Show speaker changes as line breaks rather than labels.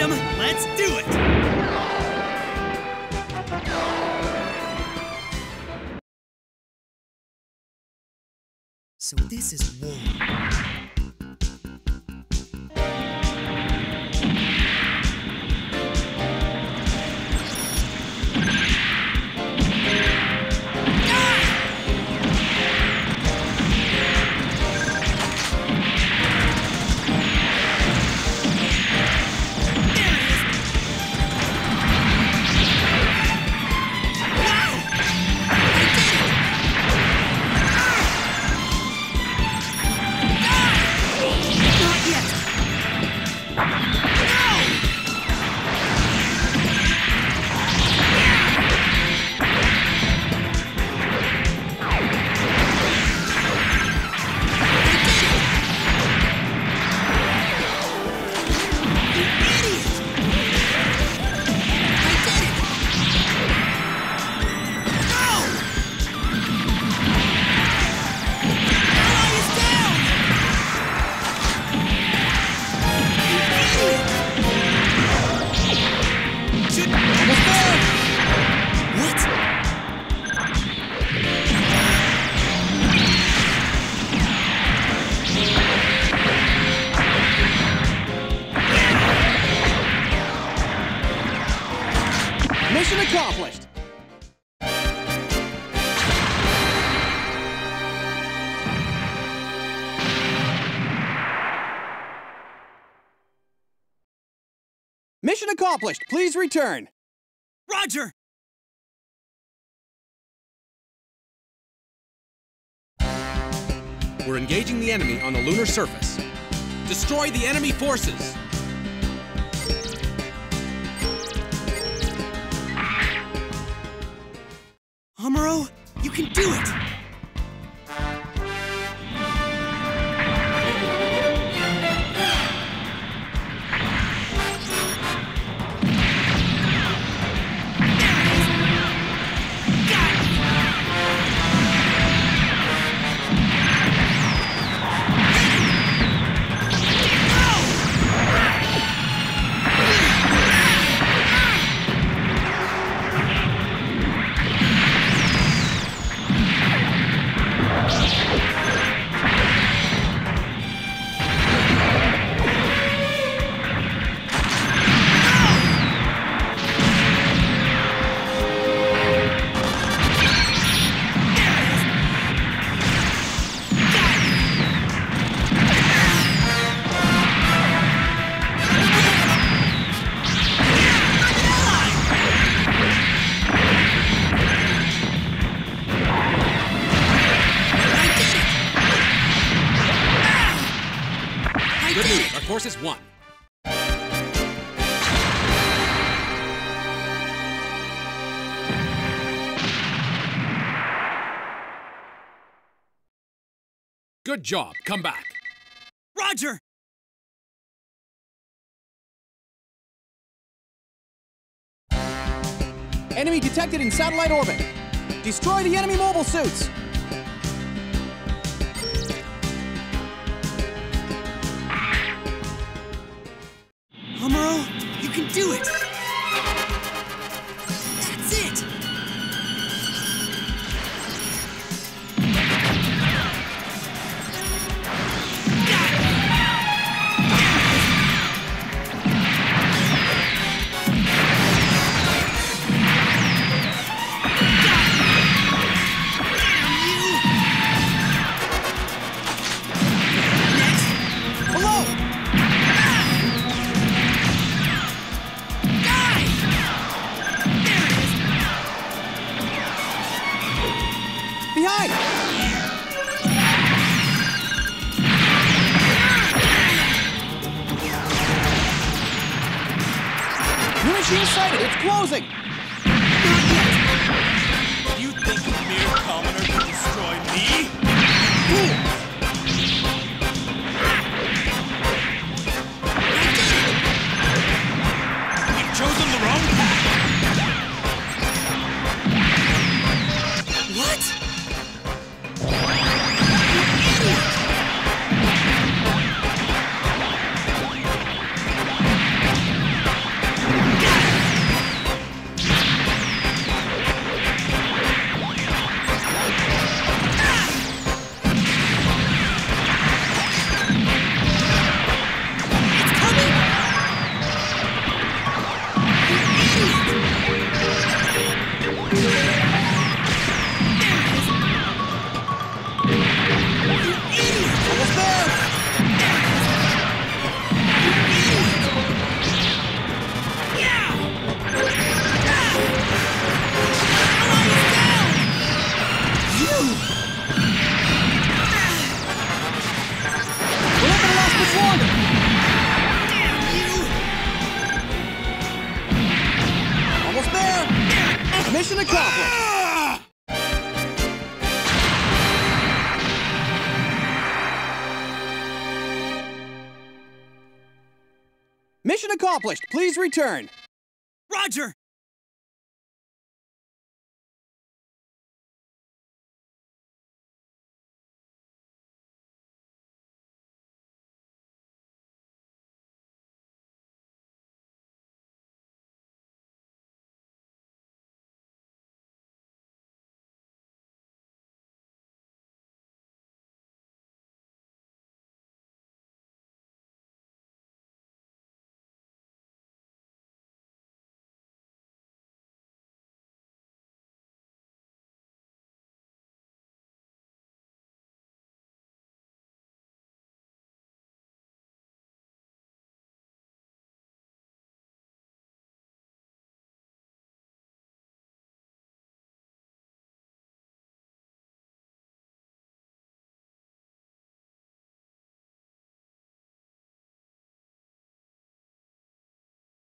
him! Let's do it! So this is war.
Mission accomplished! Mission accomplished! Please return!
Roger!
We're engaging the enemy on the lunar surface. Destroy the enemy forces!
Amuro, you can do it!
Good news, our course is won. Good job, come back.
Roger!
Enemy detected in satellite orbit. Destroy the enemy mobile suits.
Amuro, you can do it! That's it!
Behind! New machine sighted! It's closing!
You think a mere commoner can destroy me? You've chosen the wrong path!
What?
Mission accomplished! Mission accomplished. Please return.
Roger!